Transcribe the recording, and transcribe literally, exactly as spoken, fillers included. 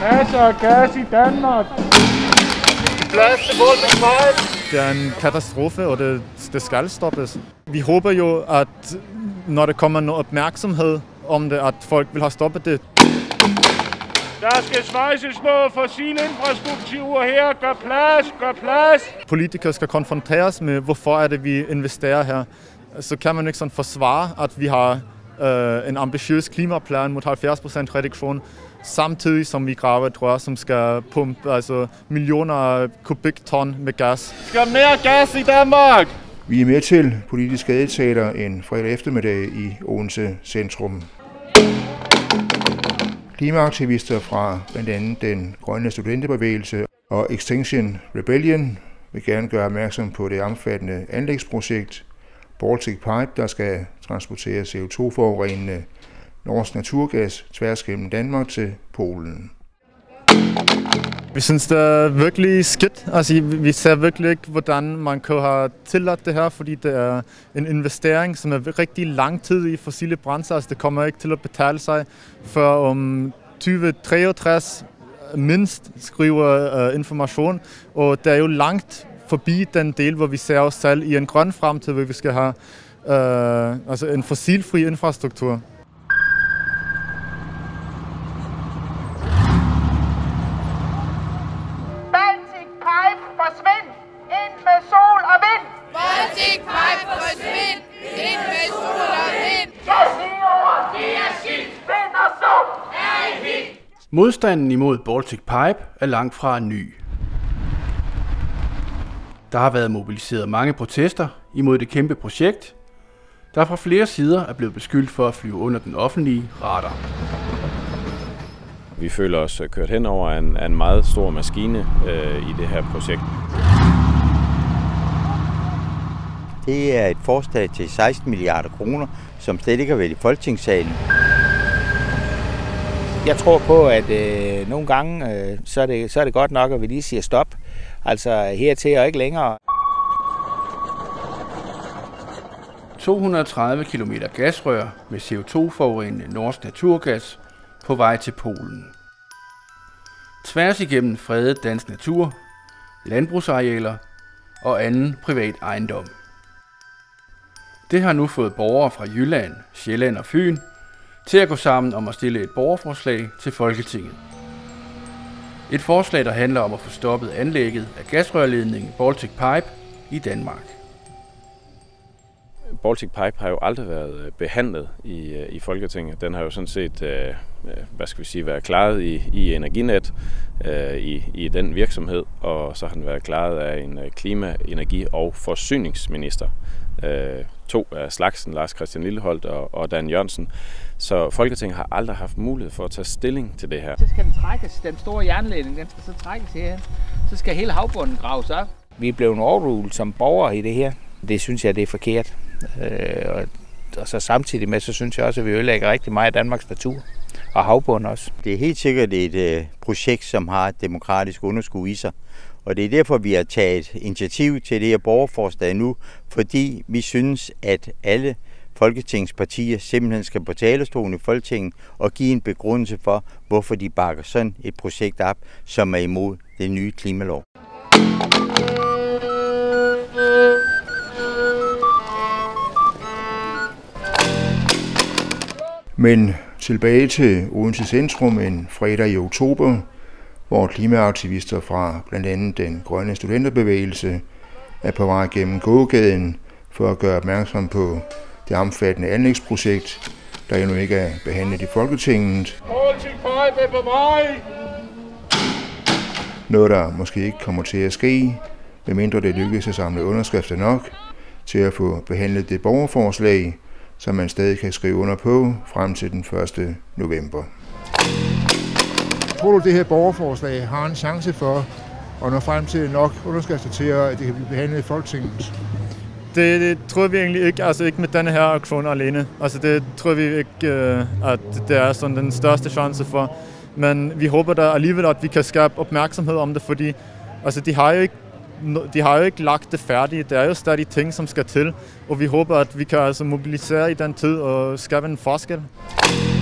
Masser af gas i Danmark. Plads til Baltic Pipe. Det er en katastrofe, og det, det skal stoppes. Vi håber jo, at når der kommer noget opmærksomhed om det, at folk vil have stoppet det. Der skal svejses noget fossil infrastruktur her. Gør plads, gør plads. Politikere skal konfronteres med, hvorfor er det, vi investerer her. Så kan man ikke sådan forsvare, at vi har øh, en ambitiøs klimaplan mod halvfjerds procent reduktion, samtidig som vi graver et rør, som skal pumpe altså, millioner af kubikton med gas. Skal mere gas i Danmark! Vi er med til politisk gadetaler en fredag eftermiddag i Odense Centrum. Klimaaktivister fra blandt andet den grønne studenterbevægelse og Extinction Rebellion vil gerne gøre opmærksom på det omfattende anlægsprojekt Baltic Pipe, der skal transportere C O to forurenende norsk naturgas tværs gennem Danmark til Polen. Vi synes, det er virkelig skidt. Altså, vi ser virkelig ikke, hvordan man kan have tilladt det her, fordi det er en investering, som er rigtig lang tid i fossile brændstoffer. Altså, det kommer ikke til at betale sig, før om tyve treogtres mindst skriver uh, information. Og det er jo langt forbi den del, hvor vi ser os selv i en grøn fremtid, hvor vi skal have uh, altså en fossilfri infrastruktur. Forsvind ind med sol og vind! Baltic Pipe forsvind ind med sol og vind! Gas i ord, det er skidt! Vind og sol er i hit! Modstanden imod Baltic Pipe er langt fra ny. Der har været mobiliseret mange protester imod det kæmpe projekt, der fra flere sider er blevet beskyldt for at flyve under den offentlige radar. Vi føler os kørt hen over en, en meget stor maskine øh, i det her projekt. Det er et forslag til seksten milliarder kroner, som slet ikke har været i Folketingssalen. Jeg tror på, at øh, nogle gange øh, så, er det, så er det godt nok, at vi lige siger stop. Altså hertil og ikke længere. to hundrede og tredive kilometer gasrør med C O to forurenende norsk naturgas på vej til Polen. Tværs igennem fredet dansk natur, landbrugsarealer og anden privat ejendom. Det har nu fået borgere fra Jylland, Sjælland og Fyn til at gå sammen om at stille et borgerforslag til Folketinget. Et forslag, der handler om at få stoppet anlægget af gasrørledningen Baltic Pipe i Danmark. Baltic Pipe har jo aldrig været behandlet i, i Folketinget. Den har jo sådan set, øh, hvad skal vi sige, været klaret i, i Energinet, øh, i, i den virksomhed, og så har den været klaret af en klima-, energi- og forsyningsminister. Øh, to af slagsen, Lars Christian Lilleholt og, og Dan Jørgensen. Så Folketinget har aldrig haft mulighed for at tage stilling til det her. Så skal den trækkes, den store jernledning, den skal så trækkes herhen. Så skal hele havbunden graves op. Vi er blevet overrulet som borgere i det her. Det synes jeg, det er forkert. Øh, og, og så samtidig med, så synes jeg også, at vi ødelægger rigtig meget af Danmarks natur og havbund også. Det er helt sikkert et øh, projekt, som har et demokratisk underskud i sig. Og det er derfor, vi har taget initiativ til det her borgerforslag nu, fordi vi synes, at alle folketingspartier simpelthen skal på talerstolen i Folketinget og give en begrundelse for, hvorfor de bakker sådan et projekt op, som er imod den nye klimalov. Men tilbage til Odense Centrum en fredag i oktober, hvor klimaaktivister fra blandt andet den grønne studenterbevægelse er på vej gennem gågaden for at gøre opmærksom på det omfattende anlægsprojekt, der endnu ikke er behandlet i Folketinget. Baltic Pipe er på vej! Noget, der måske ikke kommer til at ske, medmindre det lykkes at samle underskrifter nok til at få behandlet det borgerforslag, som man stadig kan skrive under på frem til den første november. Tror du, det her borgerforslag har en chance for at nå frem til nok underskrifter til, at det kan blive behandlet i Folketinget? Det, det tror vi egentlig ikke, altså ikke med denne her aktion alene. Altså det tror vi ikke, at det er sådan den største chance for. Men vi håber da alligevel, at vi kan skabe opmærksomhed om det, fordi altså, de har jo ikke De har jo ikke lagt det færdigt. Det er jo stadig ting, som skal til. Og vi håber, at vi kan altså mobilisere i den tid og skabe en forskel.